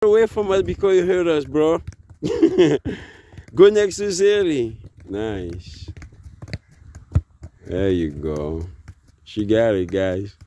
away from us because you heard us, bro. Go next to Zilly. Nice. There you go. She got it, guys.